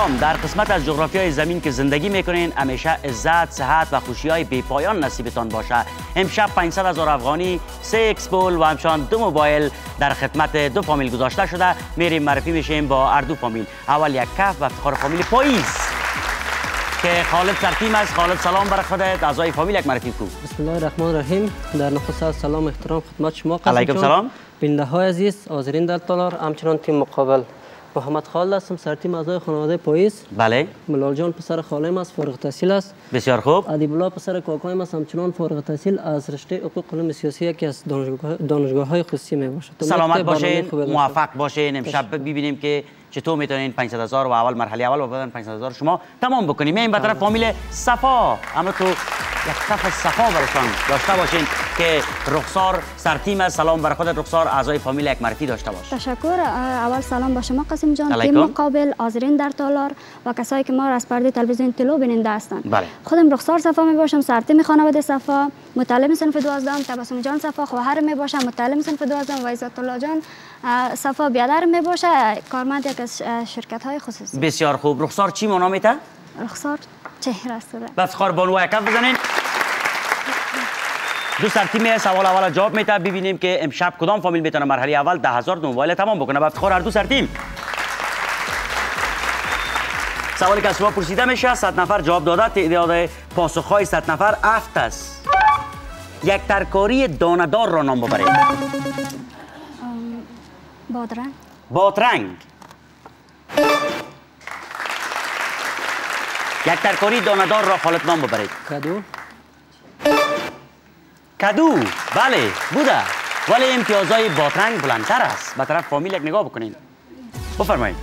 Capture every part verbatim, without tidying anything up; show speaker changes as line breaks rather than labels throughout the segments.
سلام. در قسمت از جغرافیای زمین که زندگی میکنین همیشه عزت، صحت و خوشی‌های بی‌پایان نصیبتان باشه. امشب پانصد هزار افغانی، سه ایکس بول و همچنان دو موبایل در خدمت دو فامیل گذاشته شده. میریم معرفی میشیم با هر دو فامیل. اول یک کف و افتخار فامیل پاییز که خالد سرتیم است. خالد سلام بر خودت، اعضای فامیل یک معرفی کو.
بسم الله الرحمن الرحیم. در نخست سلام و احترام خدمت شما قاسم
علیکم سلام.
بیننده های عزیز، حاضرین در تالار، همچنان تیم مقابل. محمد خالد هستم، سرتیم اعضای خانواده پاییز.
بله.
ملال جان پسر خالم است، فارغ التحصیل است.
بسیار خوب.
ادیب الله پسر کاکایم است، همچنان فارغ التحصیل از رشته حقوق علوم سیاسی یکی از دانشگاه دانشگاه های خصوصی می باشد.
سلامت باشین، موفق باشین. امشب ببینیم که چطور میتونین پانصد هزار و اول مرحله اول و بعداً پانصد هزار شما تمام بکنیم. میایم به طرف فامیل صفا. اما تو یک کف صفا برشان داشته باشین که رخسار سرتیم است. سلام بر خودت رخسار، اعضای فامیل یک معرفی داشته باش.
تشکر. اول سلام با شما قاسم جان، تیم مقابل، حاضرین در تالار و کسایی که ما را از پرده تلویزیون طلو بیننده هستند.
بله.
خودم رخسار صفا می باشم، سرتیم خانواده صفا، متعلم صنف دوازدهم. تبسم جان صفا خواهر می باشم، متعلم صنف دوازدهم. و عزت الله جان صفا برادر می باشه، کارمند یک از شرکت های خصوصی.
بسیار خوب. رخسار چی منامیته؟
رخسار چهره است.
بس خار بانو یک کف بزنین. دو سرتیم سوال اول جواب میده. ببینیم که امشب کدام فامیل میتونه مرحله اول ده هزار موبایل تمام بکنه. با افتخار هر دو سرتیم. سوالی که از شما پرسیده میشه، صد نفر جواب داده. تعداد پاسخهای صد نفر هفت است. یک ترکاری دانه‌دار را نام ببرید.
بادرنگ.
بادرنگ. یک ترکاری دانه‌دار را خالد نام ببرید.
کدو.
کدو. بله بوده، ولی امتیازهای بادرنگ بلندتر است. به طرف فامیل یک نگاه بکنین. بفرمایید.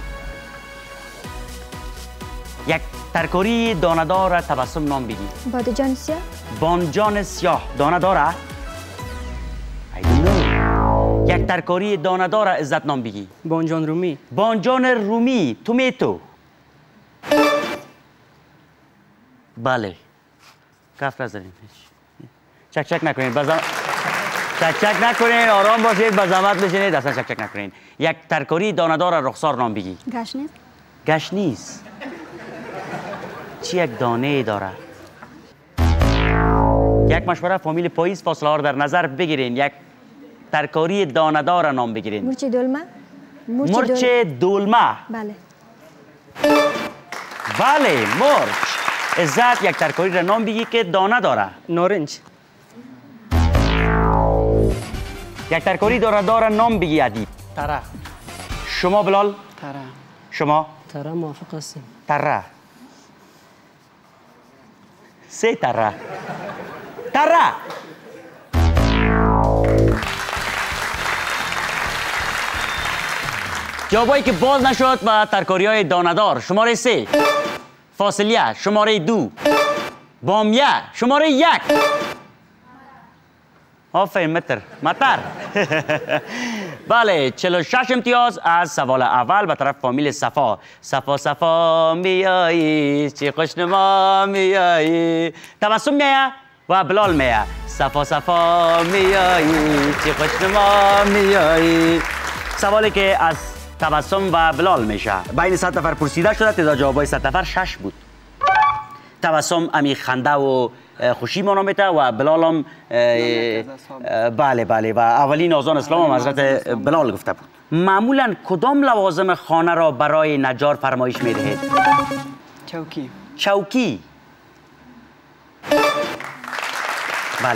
یک ترکاری دانه‌دار تبسم نام بگی.
بادجان سیاه.
بانجان سیاه دانه داره؟ یک ترکاری دانه داره عزت نام بگی.
بانجان رومی.
بانجان رومی. تومیتو. بله. کف نزنین. چک چک نکنین. بزم... چک چک نکنین. آرام باشید. به زحمت بشینید. اصلا چک چک نکنین. یک ترکاری دانه داره رخسار نام بگی.
گشنیز.
گشنیز. چی یک دانه داره؟ یک مشوره فامیل پاییز، فاصله ها رو در نظر بگیرین. یک ترکاری دانه‌دار نام بگیرین.
مرچ دولمه.
مرچ دولمه.
بله.
بله مرچ. عزت یک ترکاری را نام بگی که دانه داره.
نارنج.
یک ترکاری داره داره نام بگی ادیب.
تره.
شما بلال؟
تره.
شما؟
تره موافق هستیم.
تره. سه تره. تره. جوابایی که باز نشد و ترکاری های دانه‌دار. شماره سه. فاصلیه. شماره دو. بامیه. شماره یک. آفرین متر. متر. بله چهل و شش امتیاز از سوال اول به طرف فامیل صفا. صفا صفا میایی چه خوشنما میایی. تبسم میایه و بلال میایه. صفا صفا میایی چه خوشنما میایی. سوالی که از تبسم و بلال میشه. بین صد نفر پرسیده شده. تعداد جوابای صد نفر شش بود. تبسم امی خنده و خوشی منامیته و بلال هم بله بله و اولین آذان اسلام هم حضرت بلال گفته بود. معمولا کدام لوازم خانه را برای نجار فرمایش میدهید؟
چوکی.
چوکی. بله.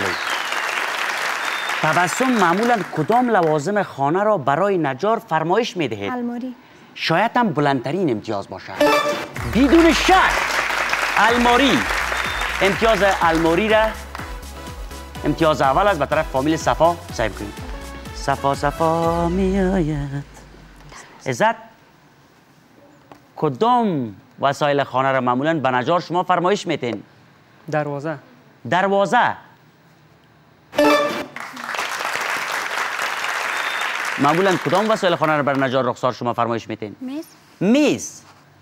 تبسم معمولا کدام لوازم خانه را برای نجار فرمایش میدهید؟
الماری.
شاید هم بلندترین امتیاز باشد. بدون شک الماری. امتیاز الماری را امتیاز اول از به طرف فامیل صفا سعی کنید. صفا صفا میآید. عزت کدام وسایل خانه را معمولا به نجار شما فرمایش میتین؟
دروازه.
دروازه. معمولا کدام وسایل خانه را بر نجار رخسار شما فرمایش میتین؟
میز.
میز.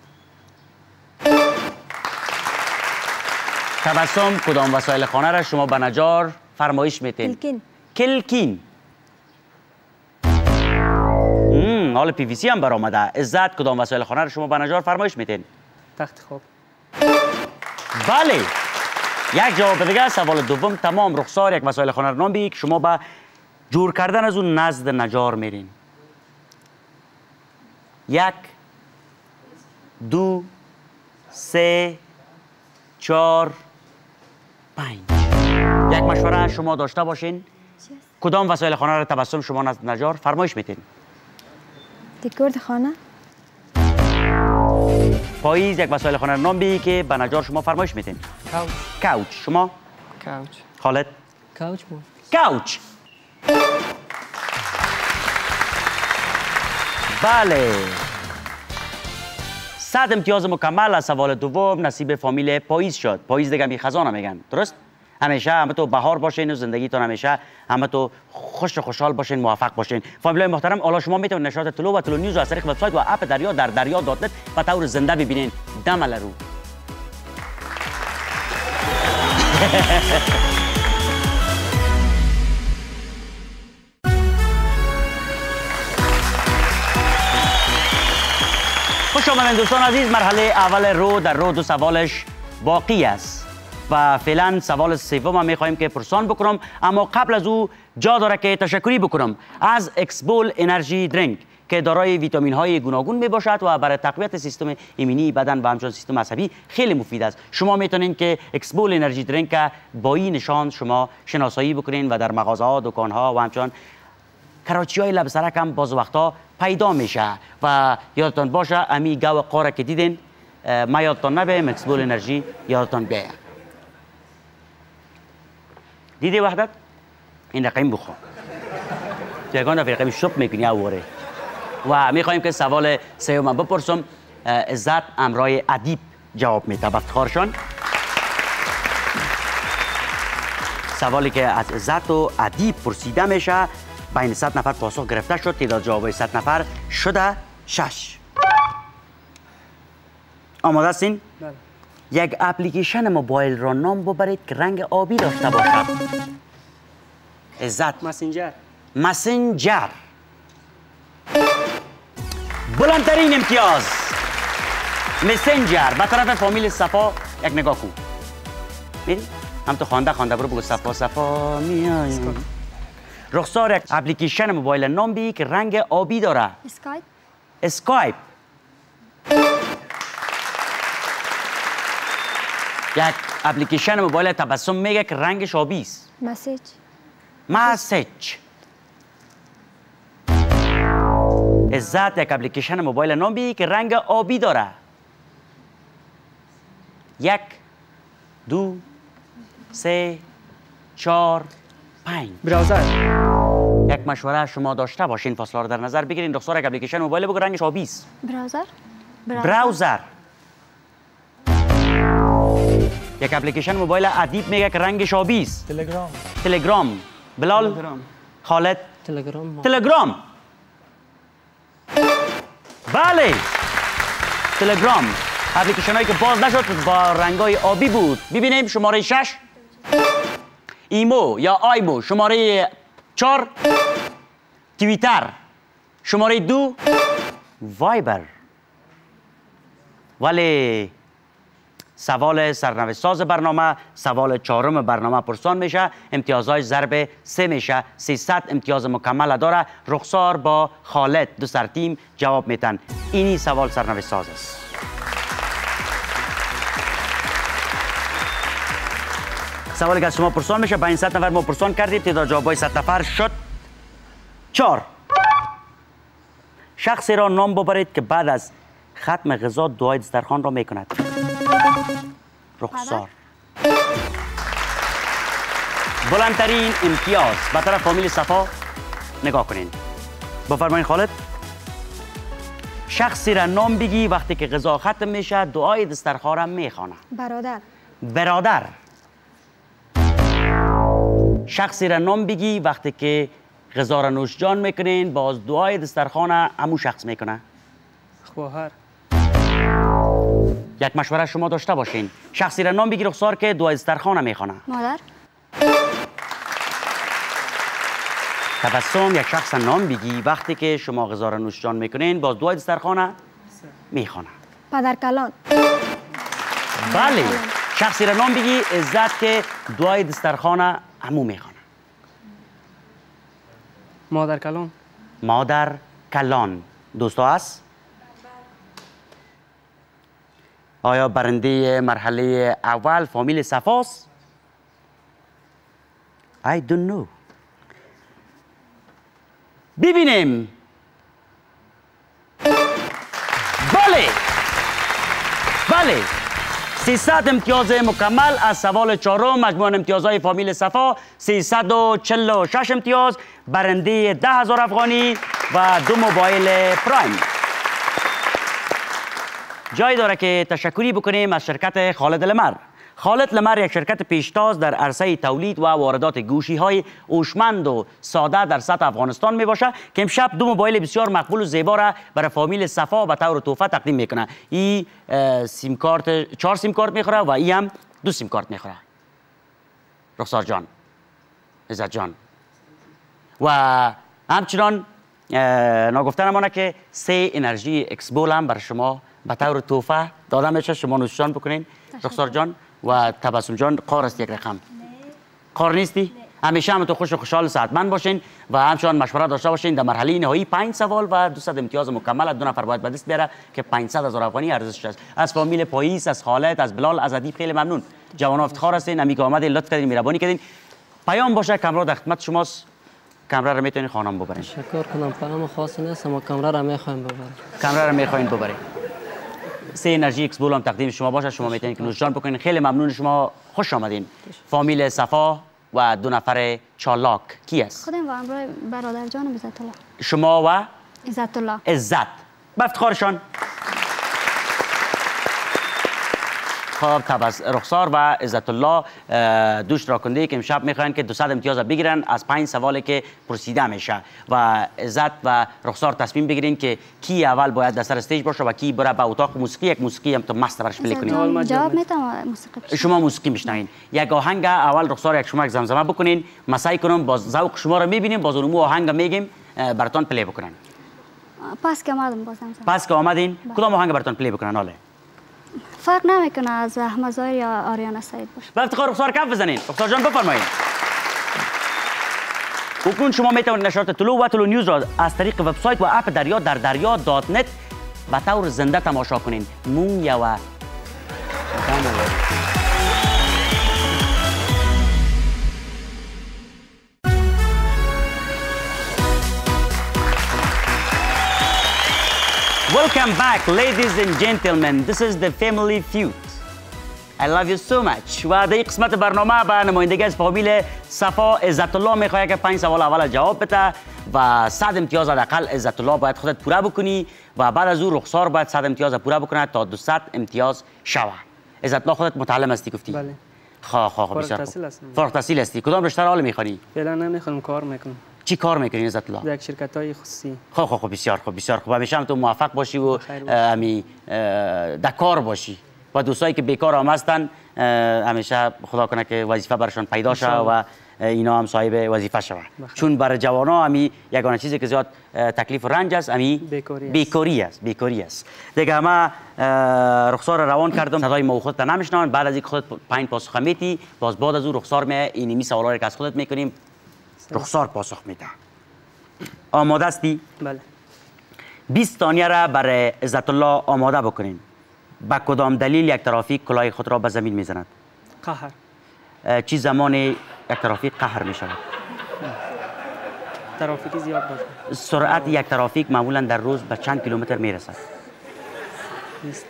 تبسم کدام وسایل خانه را شما به نجار فرمایش میتین؟
کلکین.
کلکین. حال پی وی سی هم برآمده. عزت کدام وسایل خانه را شما به نجار فرمایش میتین؟
تخت خواب.
بله. یک جواب دیگه. سوال دوم. تمام رخسار یک وسایل خانه رو نام بگی که شما به جور کردن از اون نزد نجار میرین. یک، دو، سه، چهار، پنج. یک مشوره شما داشته باشین. کدام وسایل خانه را تبسم شما نزد نجار فرمایش میتین؟
دکورد خانه.
پاییز یک وسایل خانه را نام بگی که به نجار شما فرمایش میتین.
کاوچ.
کاوچ. شما؟
کاوچ.
خالد؟
کاوچ مو.
کاوچ. بله. صد امتیاز مکمل از سوال دوم نصیب فامیل پاییز شد. پاییز دیگه می خزانه میگن. درست؟ همیشه همه تو بهار باشین و زندگیتون همیشه همه تو خوش و خوشحال باشین، موفق باشین. فامیلای محترم، حالا شما میتونید نشرات طلوع و طلوع نیوز از طریق وبسایت و اپ دریا در دریا دات نت به طور زنده ببینین. دم رو. خوش آمدید دوستان عزیز. مرحله اول رو در رو دو سوالش باقی است و فعلا سوال سوم میخوایم که پرسان بکنم، اما قبل از او جا داره که تشکری بکنم از اکسبول انرژی درینک که دارای ویتامین های گوناگون می باشد و برای تقویت سیستم ایمنی بدن و همچنین سیستم عصبی خیلی مفید است. شما میتونین که اکسبول انرژی درینک با این نشان شما شناسایی بکنین و در مغازه ها، دکان ها و همچنین کراچی های لب سرک هم باز وقتا پیدا میشه و یادتان باشه امی گاو قاره که دیدین ما یادتان نبه اکسبول انرژی یادتان بیه. دیدی وحدت؟ این رقم بخو. یگان دفعه رقم شپ میکنی اواره. و میخوایم که سوال سوم بپرسم. عزت امرای ادیب جواب میده. با افتخارشان. سوالی که از عزت و ادیب پرسیده میشه بین صد نفر پاسخ گرفته شد. تعداد جوابای صد نفر شده شش. آماده هستین؟
بله.
یک اپلیکیشن موبایل را نام ببرید که رنگ آبی داشته باشد. عزت.
مسنجر.
مسنجر. بلندترین امتیاز. مسنجر. به طرف فامیل صفا یک نگاه کن. میری؟ هم تو خوانده خوانده برو بگو صفا صفا میایم. رخسار یک اپلیکیشن موبایل نام بی که رنگ آبی داره.
اسکایپ.
اسکایپ. یک اپلیکیشن موبایل تبسم میگه که رنگش آبی است.
مسیج.
مسیج. عزت یک اپلیکیشن موبایل نام بی که رنگ آبی داره. یک، دو، سه، چهار، پنج.
براوزر.
یک مشوره شما داشته باشین، فاصله رو در نظر بگیرین. رخسار یک اپلیکیشن موبایل بگو رنگش آبی است.
براوزر.
براوزر. یک اپلیکیشن موبایل ادیب میگه که رنگش آبی است.
تلگرام.
تلگرام. بلال.
تلگرام.
خالد.
تلگرام.
تلگرام. بله. تلگرام. اپلیکیشن هایی که باز نشد با رنگای آبی بود. ببینیم شماره شش. ایمو یا آیمو. شماره چهار. توییتر. شماره دو. وایبر. ولی سوال سرنوشت ساز برنامه، سوال چهارم برنامه پرسان میشه. امتیازهای ضرب سه میشه. سیصد امتیاز مکمل داره. رخسار با خالد دو سر تیم جواب میتن. اینی سوال سرنوشت ساز است. سوالی که از شما پرسان میشه با این صد نفر ما پرسان کردیم. تعداد جوابای صد نفر شد چهار. شخصی را نام ببرید که بعد از ختم غذا دعای دسترخوان را میکند. رخسار. بلندترین امتیاز به طرف فامیل صفا نگاه کنین. بفرمایید خالد. شخصی را نام بگی وقتی که غذا ختم میشه دعای دسترخوان را میخوانه.
برادر.
برادر. شخصی را نام بگی وقتی که غذا را نوش جان میکنین باز دعای دسترخوان همون شخص میکنه.
خواهر.
یک مشوره شما داشته باشین. شخصی را نام بگی رخسار که دعای دسترخوان میخوانه.
مادر.
تبسم. یک شخص نام بگی وقتی که شما غذا را نوش جان میکنین باز دعای دسترخوان میخوانه.
پدر کلان.
بله شخصی را نام بگی عزت که دعای دسترخانه همو میخوانه.
مادر کلان.
مادر کلان دوستا هست؟ آیا برنده مرحله اول فامیل صفاست؟ I don't know. ببینیم. بله بله سیصد امتیاز مکمل از سوال چهارم. مجموع امتیازهای فامیل صفا سیصد و چهل و شش امتیاز. برنده ده هزار افغانی و دو موبایل پرایم. جای داره که تشکری بکنیم از شرکت خالد لمر. خالد لمر یک شرکت پیشتاز در عرصه تولید و واردات گوشی های هوشمند و ساده در سطح افغانستان می باشه که امشب دو موبایل بسیار مقبول و زیبا را برای فامیل صفا به طور تحفه تقدیم میکنه. این سیم کارت چهار سیم کارت میخوره و این هم دو سیم کارت میخوره. رخسار جان، عزت جان و همچنان ناگفته نمانه که سه انرژی اکسبول هم برای شما به طور تحفه داده میشه. شما نوشجان بکنین رخسار جان و تبسم جان. قار است یک رقم؟ قار نیستی؟ همیشه هم تو خوش و خوشحال صحتمند باشین و همچنان مشورت داشته باشین. در مرحله نهایی پنج سوال و دویست امتیاز مکمل دو نفر باید به دست بیاره که پانصد هزار افغانی ارزشش است. از فامیل پاییس، از خالد، از بلال، از ادیب خیلی ممنون. جوان افتخار هستین. امی که آمدین لطف کردین، مهربانی کردین. پیام باشه کامرا در خدمت شماست. کامرا رو میتونین خانم ببرین.
شکر کنم. پیام خاصی نیست اما کامرا رو میخوایم ببریم.
کامرا رو میخواین ببرین. سه انرژی اکسبول هم تقدیم شما باشه. شما میتونید که نوشجان بکنین. خیلی ممنون شما. خوش آمدین. فامیل صفا و دو نفر چالاک کی است؟
خودم و همراه برادر جانم عزت الله.
شما و
عزت الله.
عزت. به افتخارشان. خب تبس رخسار و عزت الله دوش راکنده که امشب میخواین که دویست امتیاز بگیرن از پنج سوالی که پرسیده میشه و عزت و رخسار تصمیم بگیرین که کی اول باید در سر استیج باشه و کی بره به اتاق موسیقی. یک موسیقی هم تو مست برش پلی کنین.
جواب میتونم موسیقی.
شما موسیقی میشنوین. یک آهنگ اول رخسار یک شما یک زمزمه بکنین. مسعی کنم باز ذوق شما رو میبینیم. باز اونمو آهنگ میگیم براتون پلی بکنن.
پس که آمدم بازم.
پس که آمدین کدام آهنگ براتون پلی بکنن؟ حاله
فرق نمیکنه از احمد ظاهر یا آریانا سعید باشه.
به افتخار رخسار کف بزنین. رخسار جان بفرمایید. اکنون شما میتوانید نشرات طلوع و طلوع نیوز را از طریق وبسایت و اپ دریا در دریا دات نت به طور زنده تماشا کنین. مون یا Welcome back, ladies and gentlemen. This is the Family Feud. I love you so much. و در قسمت برنامه به نمایندگی از فامیل صفا عزت الله میخواد که پنج سوال اول جواب بده و صد امتیاز حداقل عزت الله باید خودت پوره بکنی و بعد از او رخسار باید صد امتیاز پوره بکنه تا دویست امتیاز شوه. عزت الله خودت متعلم هستی گفتی؟
بله.
خواه خواه
فارغ
بسیار
التحصیل
خوب.
هستم.
فارغ التحصیل هستی. کدام رشته را حال میخوانی؟
فعلا نمیخوام کار میکنم.
چی کار میکنی عزت الله؟
در یک شرکت های خصوصی.
خواه خواه بسیار خوب بسیار خوب. همیشه هم تو موفق باشی و همی دکار باشی و دوستایی که بیکار هم هستن همیشه خدا کنه که وظیفه برشان پیدا شه و اینا هم صاحب وظیفه شوه. چون برای جوانا همی یگانه چیزی که زیاد تکلیف و رنج است همی
بیکاری است.
بیکاری است بیکاری است. دیگه ما رخسار روان کردم. صدای ما خودت نمیشنون. بعد از اینکه خودت پنج پاسخ میدی باز بعد از او رخسار می اینمی سوالا که از خودت میکنیم رخسار پاسخ میده. آماده هستی؟
بله.
بیست ثانیه را برای عزت الله آماده بکنین. با کدام دلیل یک ترافیک کلاه خود را به زمین میزند؟
قهر.
چی زمان یک ترافیک قهر می شود؟
ترافیکی زیاد باشه.
سرعت یک ترافیک معمولا در روز به چند کیلومتر می رسد؟
نیست.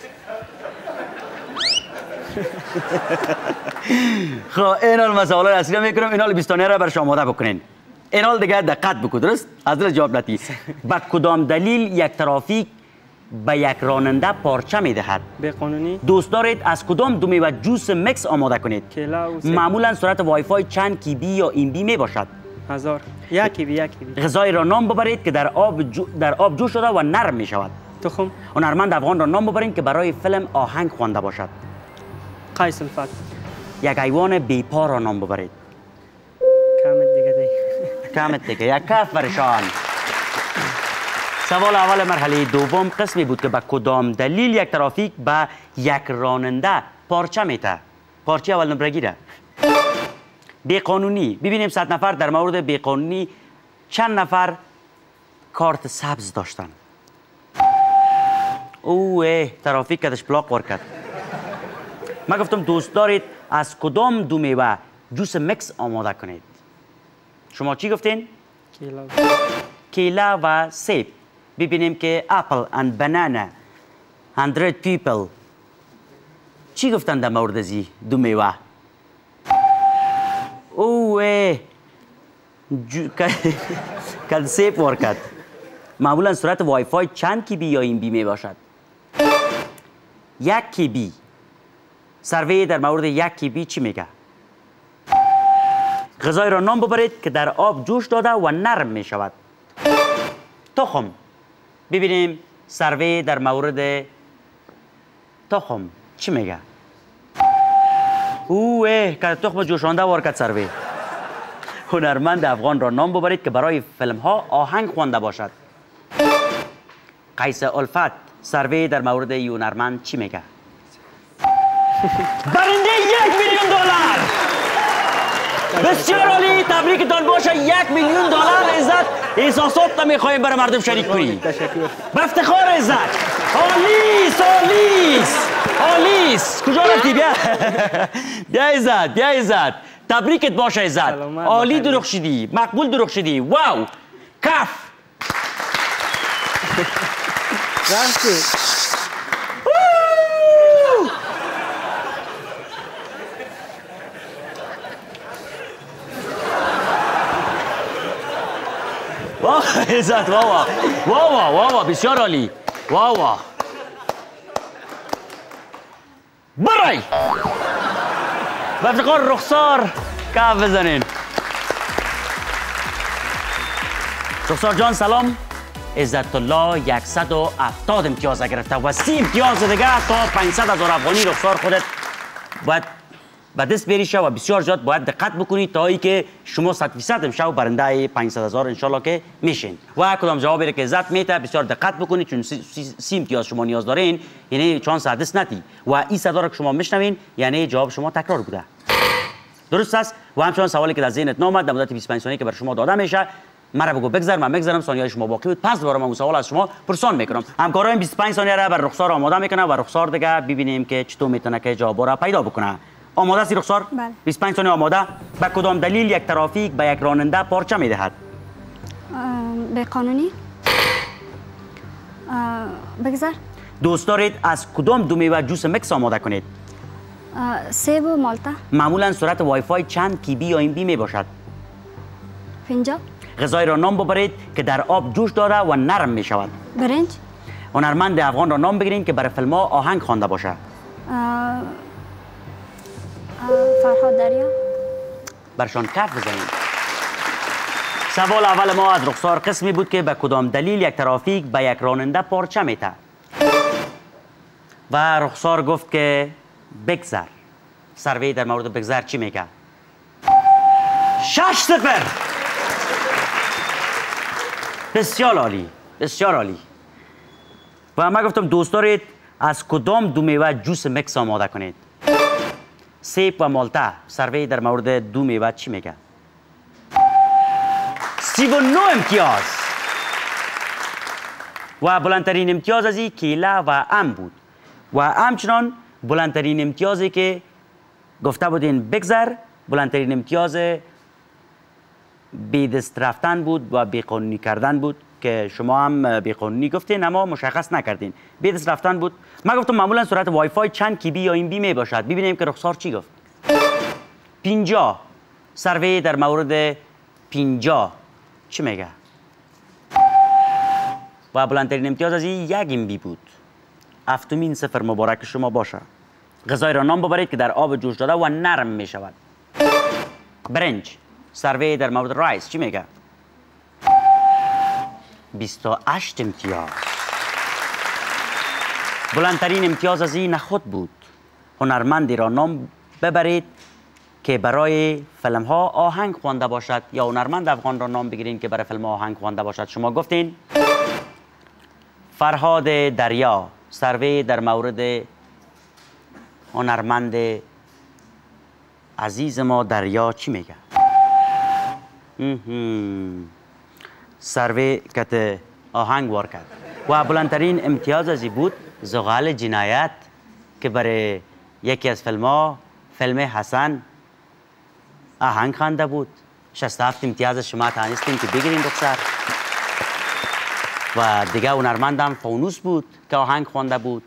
خب این حال مسئله را اصلی میکنم. این حال بیست ثانیه را برش آماده بکنین. این حال دیگه دقت بکن. درست؟ از دل جواب نتی. با کدام دلیل یک ترافیک به یک راننده پارچه میدهد؟
به قانونی.
دوست دارید از کدام دو میوه جوس مکس آماده کنید؟
کیلا و سیب.
معمولا سرعت وای فای چند کیبی یا این بی می باشد؟
هزار. یک کیبی یک کیبی.
غذای را نام ببرید که در آب جو در آب جوش شده و نرم می شود.
تخم.
هنرمند افغان را نام ببرید که برای فیلم آهنگ خوانده باشد.
قیس الفت.
یک حیوان بی پا را نام ببرید.
کامت دیگه دی.
کامت دیگه. یک کف برشان. سوال اول مرحله دوم قسمی بود که با کدام دلیل یک ترافیک به یک راننده پارچه میته. پارچه اول نمرگیره. بیقانونی. ببینیم صد نفر در مورد بیقانونی چند نفر کارت سبز داشتن. اوه ترافیک کدش بلاک وار کرد. من گفتم دوست دارید از کدام دو میوه جوس مکس آماده کنید؟ شما چی گفتین؟
کیلا
کیلا و سیب. ببینیم که اپل and banana hundred people چی گفتن در مورد زی دو میوه؟ اوه جو... کل سیب وار کرد. معمولا صورت وای فای چند کی بی یا این بی می باشد؟ یک کی بی. سروی در مورد یک کی بی چی میگه؟ غذای را نام ببرید که در آب جوش داده و نرم می شود. تخم. ببینیم سروی در مورد تخم چی میگه؟ اوه که تخم جوشانده وار کرد سروی. هنرمند افغان را نام ببرید که برای فیلم ها آهنگ خوانده باشد. قیس الفت. سروی در مورد این هنرمند چی میگه؟ برنده یک میلیون دلار. بسیار عالی. تبریکتان باشه. یک میلیون دلار عزت. احساسات نمیخوایم برای مردم شریک کنی. به افتخار عزت. آلیس آلیس آلیس. کجا رفتی؟ بیا بیا عزت بیا عزت. تبریکت باشه عزت. عالی درخشیدی. مقبول درخشیدی. واو. کف.
رفتی.
واه عزت واه واه واه واه بسیار عالی. واه واه. برای به افتخار رخسار کف بزنین. رخسار جان سلام. عزت الله صد و هفتاد امتیاز گرفته و سی امتیاز دیگه تا پانصد هزار افغانی. رخسار خودت باید به دست بریشه و بسیار زیاد باید دقت بکنید تا ای که شما صد فیصد امشب برنده پانصد هزار انشالله که میشین. و کدام جوابی که عزت میته بسیار دقت بکنید چون سی, سی, سی امتیاز شما نیاز دارین. یعنی چانس دست نتی و این صدا را که شما میشنوین یعنی جواب شما تکرار بوده. درست است. و همچنان سوالی که در ذهنت نامد در مدت بیست و پنج ثانیه که بر شما داده میشه مرا بگو بگذر من میگذرم. ثانیه‌های شما باقی بود. پس دوباره من سوال از شما پرسان میکنم. همکاران بیست و پنج ثانیه را بر رخسار آماده میکنه و رخسار دیگه ببینیم که چطور میتونه که جواب را پیدا بکنه. آماده است رخسار؟
بله.
بیست و پنج ثانیه آماده. به کدام دلیل یک ترافیک به یک راننده پارچه میدهد؟
به قانونی. بگذر.
دوست دارید از کدام دو میوه جوس مکس آماده کنید؟
سیب و مالتا.
معمولا سرعت وای فای چند کی بی یا این بی می باشد؟
پنجاه.
غذای را نام ببرید که در آب جوش داده و نرم می شود.
برنج.
هنرمند افغان را نام بگیرید که برای فیلم ها آهنگ خوانده باشه.
فرهاد دریا.
برشان کف بزنید. سوال اول ما از رخسار قسمی بود که به کدام دلیل یک ترافیک به یک راننده پارچه میته؟ و رخسار گفت که بگذر. سروی در مورد بگذر چی میگه؟ شش صفر. بسیار عالی بسیار عالی. و من گفتم دوست دارید از کدام دو میوه جوس مکس آماده کنید؟ سیب و مالتا. سروی در مورد دو میوه چی میگه؟ سی و نه امتیاز. و بلندترین امتیاز از این کیلا و ام بود. و همچنان بلندترین امتیازی که گفته بودین بگذر بلندترین امتیاز بی دست رفتن بود و بی قانونی کردن بود که شما هم بی قانونی گفتین اما مشخص نکردین. بی دست رفتن بود. من گفتم معمولا سرعت وای فای چند کی بی یا این بی می باشد. ببینیم که رخسار چی گفت. پنجاه. سروی در مورد پنجاه چی میگه؟ و بلندترین امتیاز از این یک ام بی بود. هفتمین صفر مبارک شما باشه. غذای را نام ببرید که در آب جوش داده و نرم می شود. برنج. سروی در مورد رایس چی میگه؟ بیست و هشت امتیاز. بلندترین امتیاز از این نخود بود. هنرمندی را نام ببرید که برای فیلم ها آهنگ خوانده باشد یا هنرمند افغان را نام بگیرین که برای فیلم ها آهنگ خوانده باشد. شما گفتین فرهاد دریا. سروی در مورد هنرمند عزیز ما دریا چی میگه؟ سروی کت آهنگ وار کرد و بلندترین امتیاز ازی بود زغال جنایت که برای یکی از فیلم ها فیلم حسن آهنگ خوانده بود. شصت و هفت امتیاز شما توانستین که بگیرین دختر. و دیگه هنرمندم فانوس بود که آهنگ خوانده بود.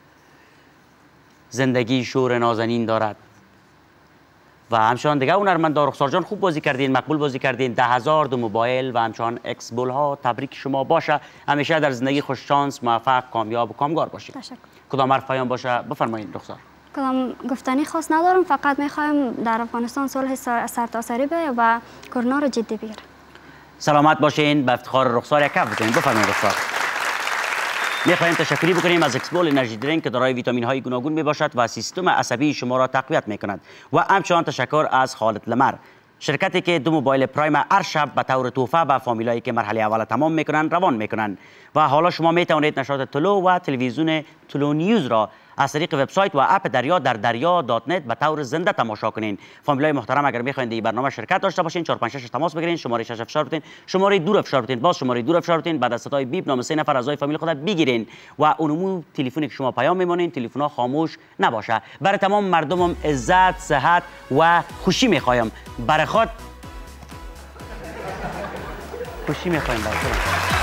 زندگی شور نازنین دارد. و همچنان دیگه هنرمندا رخسار جان خوب بازی کردین، مقبول بازی کردین. ده هزار دو موبایل و همچنان اکس بول ها تبریک شما باشه. همیشه در زندگی خوش شانس، موفق، کامیاب و کامگار باشید.
تشکر.
کدام حرف پایان باشه بفرمایید رخسار.
کدام گفتنی خاص ندارم، فقط میخوایم در افغانستان صلح سرتاسری به و کرونا رو جدی بگیره. سلامت
باشین. به افتخار رخسار یک کف بزنید. بفرمایید رخسار. میخواهیم تشکری بکنیم از اکسبول انرژی درینک که دارای ویتامین های گوناگون می باشد و سیستم عصبی شما را تقویت می کند. و همچنان تشکر از خالد لمر، شرکتی که دو موبایل پرایم هر شب به طور تحفه به فامیلایی که مرحله اول تمام میکنن روان میکنن. و حالا شما می توانید نشرات طلو و تلویزیون طلو نیوز را از طریق وبسایت و اپ دریا در دریا دات نت به طور زنده تماشا کنین. فامیلای محترم اگر میخواین این برنامه شرکت داشته باشین چهار پنج شش تماس بگیرین، شماره شش افشار بتین، شماره دور افشار بتین، باز شماره دور افشار بتین، بعد از صدای بیپ نام سه نفر اعضای فامیل خود بگیرین و اونمو تلفنی که شما پیام میمونین تلفن‌ها خاموش نباشه. برای تمام مردمم عزت، صحت و خوشی میخوایم. برای خود خوشی میخوایم برای